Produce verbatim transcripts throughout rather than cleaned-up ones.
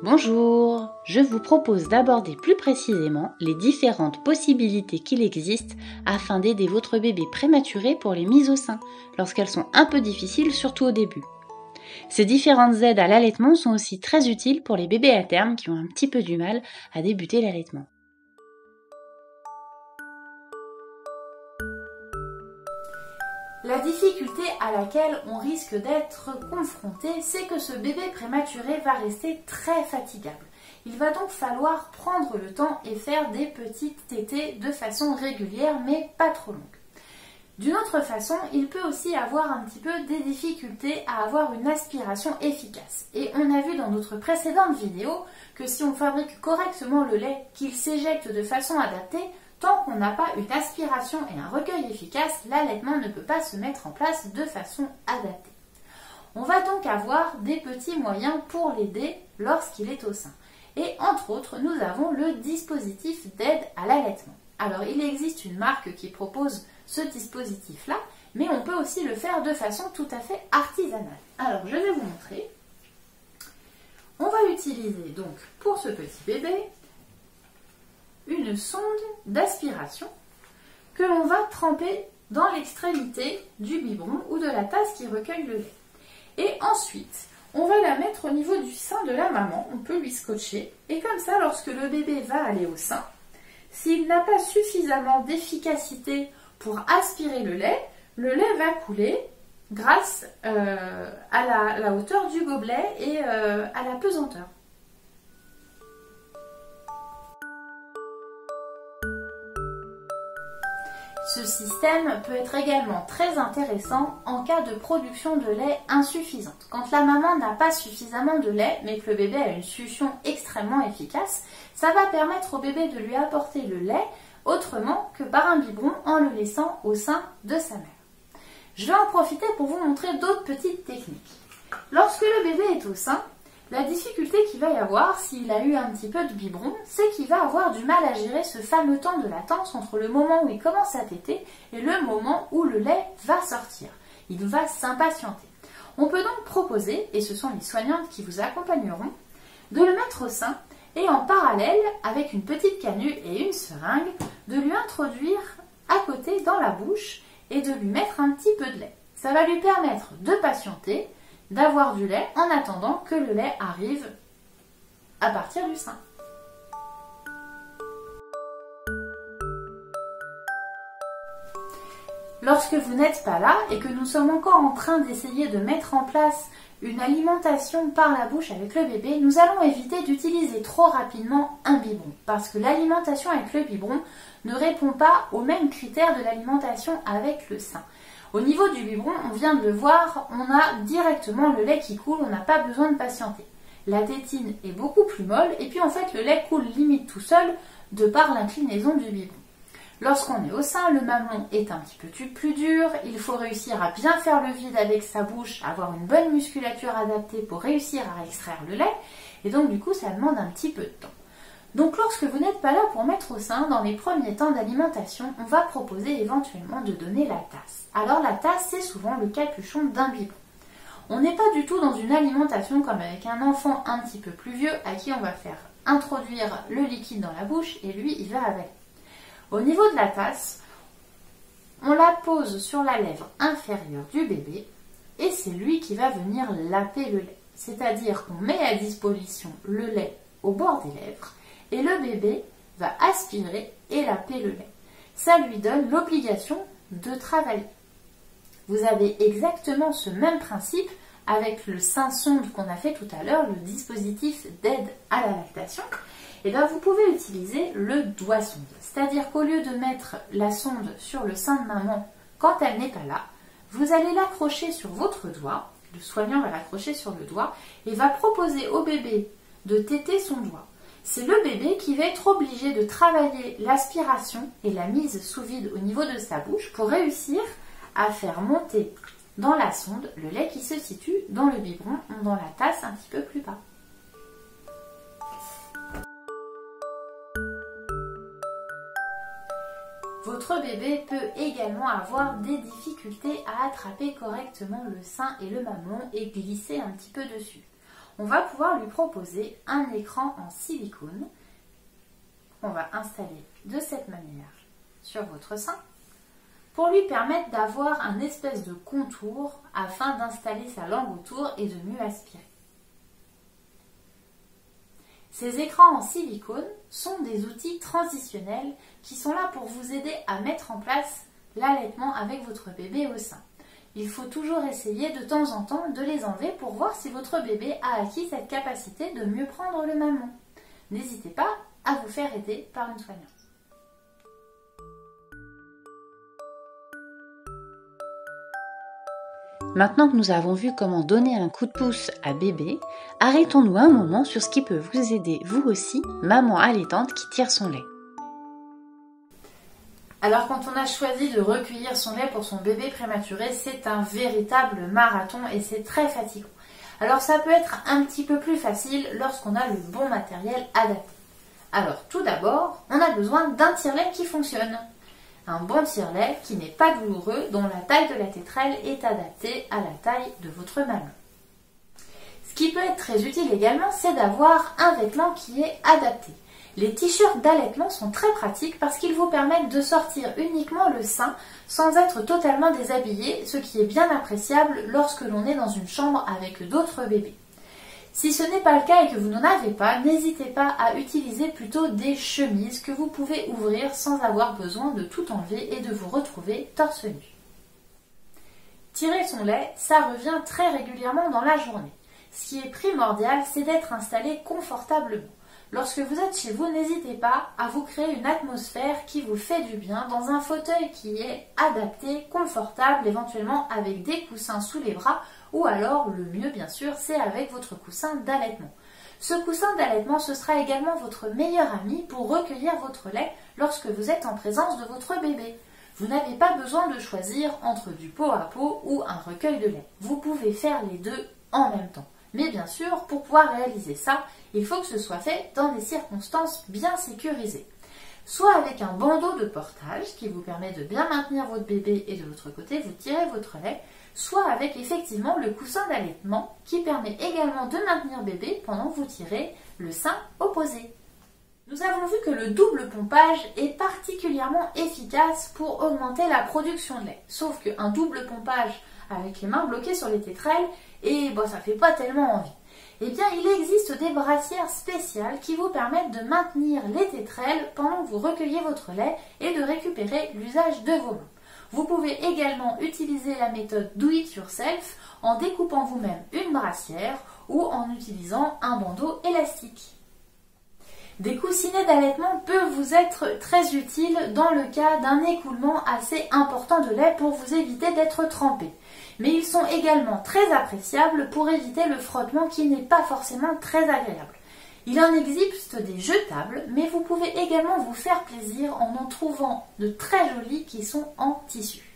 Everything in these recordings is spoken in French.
Bonjour, je vous propose d'aborder plus précisément les différentes possibilités qu'il existe afin d'aider votre bébé prématuré pour les mises au sein, lorsqu'elles sont un peu difficiles, surtout au début. Ces différentes aides à l'allaitement sont aussi très utiles pour les bébés à terme qui ont un petit peu du mal à débuter l'allaitement. La difficulté à laquelle on risque d'être confronté, c'est que ce bébé prématuré va rester très fatigable. Il va donc falloir prendre le temps et faire des petites tétées de façon régulière, mais pas trop longue. D'une autre façon, il peut aussi avoir un petit peu des difficultés à avoir une aspiration efficace. Et on a vu dans notre précédente vidéo que si on fabrique correctement le lait, qu'il s'éjecte de façon adaptée, tant qu'on n'a pas une aspiration et un recueil efficace, l'allaitement ne peut pas se mettre en place de façon adaptée. On va donc avoir des petits moyens pour l'aider lorsqu'il est au sein. Et entre autres, nous avons le dispositif d'aide à l'allaitement. Alors, il existe une marque qui propose ce dispositif-là, mais on peut aussi le faire de façon tout à fait artisanale. Alors, je vais vous montrer. On va utiliser donc pour ce petit bébé une sonde d'aspiration que l'on va tremper dans l'extrémité du biberon ou de la tasse qui recueille le lait. Et ensuite, on va la mettre au niveau du sein de la maman, on peut lui scotcher, et comme ça, lorsque le bébé va aller au sein, s'il n'a pas suffisamment d'efficacité pour aspirer le lait, le lait va couler grâce euh, à la, la hauteur du gobelet et euh, à la pesanteur. Ce système peut être également très intéressant en cas de production de lait insuffisante. Quand la maman n'a pas suffisamment de lait, mais que le bébé a une succion extrêmement efficace, ça va permettre au bébé de lui apporter le lait autrement que par un biberon en le laissant au sein de sa mère. Je vais en profiter pour vous montrer d'autres petites techniques. Lorsque le bébé est au sein, la difficulté qu'il va y avoir, s'il a eu un petit peu de biberon, c'est qu'il va avoir du mal à gérer ce fameux temps de latence entre le moment où il commence à téter et le moment où le lait va sortir. Il va s'impatienter. On peut donc proposer, et ce sont les soignantes qui vous accompagneront, de le mettre au sein et en parallèle, avec une petite canule et une seringue, de lui introduire à côté dans la bouche et de lui mettre un petit peu de lait. Ça va lui permettre de patienter, d'avoir du lait en attendant que le lait arrive à partir du sein. Lorsque vous n'êtes pas là et que nous sommes encore en train d'essayer de mettre en place une alimentation par la bouche avec le bébé, nous allons éviter d'utiliser trop rapidement un biberon parce que l'alimentation avec le biberon ne répond pas aux mêmes critères de l'alimentation avec le sein. Au niveau du biberon, on vient de le voir, on a directement le lait qui coule, on n'a pas besoin de patienter. La tétine est beaucoup plus molle et puis en fait le lait coule limite tout seul de par l'inclinaison du biberon. Lorsqu'on est au sein, le mamelon est un petit peu plus dur, il faut réussir à bien faire le vide avec sa bouche, avoir une bonne musculature adaptée pour réussir à extraire le lait et donc du coup ça demande un petit peu de temps. Donc lorsque vous n'êtes pas là pour mettre au sein, dans les premiers temps d'alimentation, on va proposer éventuellement de donner la tasse. Alors la tasse, c'est souvent le capuchon d'un biberon. On n'est pas du tout dans une alimentation comme avec un enfant un petit peu plus vieux à qui on va faire introduire le liquide dans la bouche et lui, il va avaler. Au niveau de la tasse, on la pose sur la lèvre inférieure du bébé et c'est lui qui va venir laper le lait. C'est-à-dire qu'on met à disposition le lait au bord des lèvres et le bébé va aspirer et laper le lait. Ça lui donne l'obligation de travailler. Vous avez exactement ce même principe avec le sein sonde qu'on a fait tout à l'heure, le dispositif d'aide à la lactation. Et bien vous pouvez utiliser le doigt sonde. C'est-à-dire qu'au lieu de mettre la sonde sur le sein de maman quand elle n'est pas là, vous allez l'accrocher sur votre doigt, le soignant va l'accrocher sur le doigt et va proposer au bébé de téter son doigt. C'est le bébé qui va être obligé de travailler l'aspiration et la mise sous vide au niveau de sa bouche pour réussir à faire monter dans la sonde le lait qui se situe dans le biberon ou dans la tasse un petit peu plus bas. Votre bébé peut également avoir des difficultés à attraper correctement le sein et le mamelon et glisser un petit peu dessus. on va pouvoir lui proposer un écran en silicone qu'on va installer de cette manière sur votre sein pour lui permettre d'avoir un espèce de contour afin d'installer sa langue autour et de mieux aspirer. Ces écrans en silicone sont des outils transitionnels qui sont là pour vous aider à mettre en place l'allaitement avec votre bébé au sein. Il faut toujours essayer de temps en temps de les enlever pour voir si votre bébé a acquis cette capacité de mieux prendre le mamelon. N'hésitez pas à vous faire aider par une soignante. Maintenant que nous avons vu comment donner un coup de pouce à bébé, arrêtons-nous un moment sur ce qui peut vous aider vous aussi, maman allaitante qui tire son lait. Alors quand on a choisi de recueillir son lait pour son bébé prématuré, c'est un véritable marathon et c'est très fatigant. Alors ça peut être un petit peu plus facile lorsqu'on a le bon matériel adapté. Alors tout d'abord, on a besoin d'un tire-lait qui fonctionne. Un bon tire-lait qui n'est pas douloureux, dont la taille de la tétrelle est adaptée à la taille de votre mamelon. Ce qui peut être très utile également, c'est d'avoir un vêtement qui est adapté. Les t-shirts d'allaitement sont très pratiques parce qu'ils vous permettent de sortir uniquement le sein sans être totalement déshabillé, ce qui est bien appréciable lorsque l'on est dans une chambre avec d'autres bébés. Si ce n'est pas le cas et que vous n'en avez pas, n'hésitez pas à utiliser plutôt des chemises que vous pouvez ouvrir sans avoir besoin de tout enlever et de vous retrouver torse nu. Tirer son lait, ça revient très régulièrement dans la journée. Ce qui est primordial, c'est d'être installé confortablement. Lorsque vous êtes chez vous, n'hésitez pas à vous créer une atmosphère qui vous fait du bien dans un fauteuil qui est adapté, confortable, éventuellement avec des coussins sous les bras ou alors le mieux bien sûr c'est avec votre coussin d'allaitement. Ce coussin d'allaitement ce sera également votre meilleur ami pour recueillir votre lait lorsque vous êtes en présence de votre bébé. Vous n'avez pas besoin de choisir entre du pot à pot ou un recueil de lait. Vous pouvez faire les deux en même temps. Mais bien sûr, pour pouvoir réaliser ça, il faut que ce soit fait dans des circonstances bien sécurisées. Soit avec un bandeau de portage qui vous permet de bien maintenir votre bébé et de l'autre côté, vous tirez votre lait, soit avec effectivement le coussin d'allaitement qui permet également de maintenir bébé pendant que vous tirez le sein opposé. Nous avons vu que le double pompage est particulièrement efficace pour augmenter la production de lait. Sauf qu'un double pompage avec les mains bloquées sur les tétrelles, et bon, ça ne fait pas tellement envie. Eh bien, il existe des brassières spéciales qui vous permettent de maintenir les tétrelles pendant que vous recueillez votre lait et de récupérer l'usage de vos mains. Vous pouvez également utiliser la méthode do it yourself en découpant vous-même une brassière ou en utilisant un bandeau élastique. Des coussinets d'allaitement peuvent vous être très utiles dans le cas d'un écoulement assez important de lait pour vous éviter d'être trempé. Mais ils sont également très appréciables pour éviter le frottement qui n'est pas forcément très agréable. Il en existe des jetables, mais vous pouvez également vous faire plaisir en en trouvant de très jolis qui sont en tissu.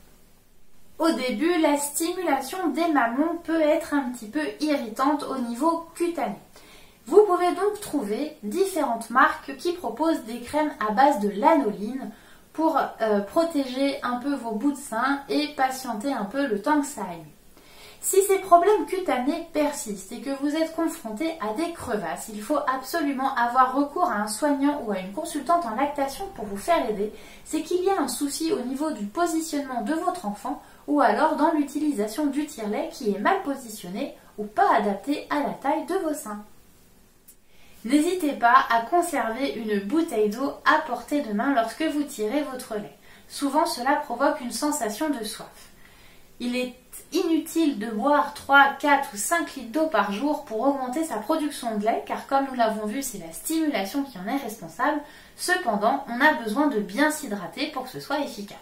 Au début, la stimulation des mamelons peut être un petit peu irritante au niveau cutané. Vous pouvez donc trouver différentes marques qui proposent des crèmes à base de lanoline pour euh, protéger un peu vos bouts de sein et patienter un peu le temps que ça aille. Si ces problèmes cutanés persistent et que vous êtes confronté à des crevasses, il faut absolument avoir recours à un soignant ou à une consultante en lactation pour vous faire aider. C'est qu'il y a un souci au niveau du positionnement de votre enfant ou alors dans l'utilisation du tire-lait qui est mal positionné ou pas adapté à la taille de vos seins. N'hésitez pas à conserver une bouteille d'eau à portée de main lorsque vous tirez votre lait. Souvent, cela provoque une sensation de soif. Il est inutile de boire trois, quatre ou cinq litres d'eau par jour pour augmenter sa production de lait, car comme nous l'avons vu, c'est la stimulation qui en est responsable. Cependant, on a besoin de bien s'hydrater pour que ce soit efficace.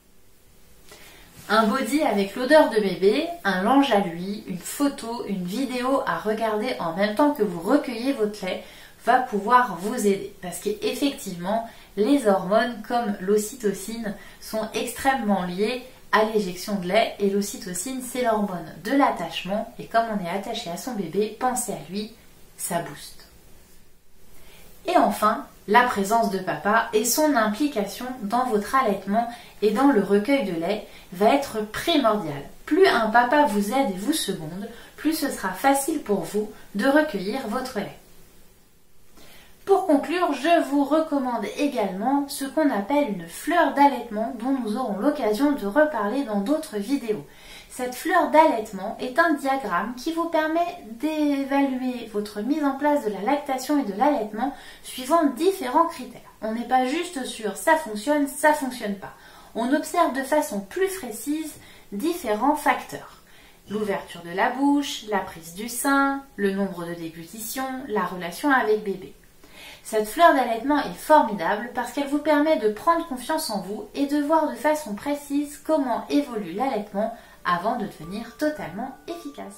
Un body avec l'odeur de bébé, un linge à lui, une photo, une vidéo à regarder en même temps que vous recueillez votre lait va pouvoir vous aider. Parce qu'effectivement, les hormones comme l'ocytocine sont extrêmement liées à l'éjection de lait. Et l'ocytocine, c'est l'hormone de l'attachement. Et comme on est attaché à son bébé, pensez à lui, ça booste. Et enfin, la présence de papa et son implication dans votre allaitement et dans le recueil de lait va être primordiale. Plus un papa vous aide et vous seconde, plus ce sera facile pour vous de recueillir votre lait. Pour conclure, je vous recommande également ce qu'on appelle une fleur d'allaitement dont nous aurons l'occasion de reparler dans d'autres vidéos. Cette fleur d'allaitement est un diagramme qui vous permet d'évaluer votre mise en place de la lactation et de l'allaitement suivant différents critères. On n'est pas juste sur ça fonctionne, ça fonctionne pas. On observe de façon plus précise différents facteurs. L'ouverture de la bouche, la prise du sein, le nombre de déglutitions, la relation avec bébé. Cette fleur d'allaitement est formidable parce qu'elle vous permet de prendre confiance en vous et de voir de façon précise comment évolue l'allaitement avant de devenir totalement efficace.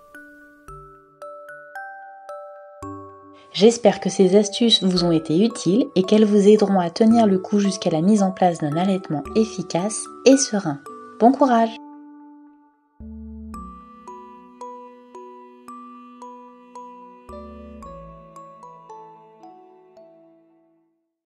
J'espère que ces astuces vous ont été utiles et qu'elles vous aideront à tenir le coup jusqu'à la mise en place d'un allaitement efficace et serein. Bon courage!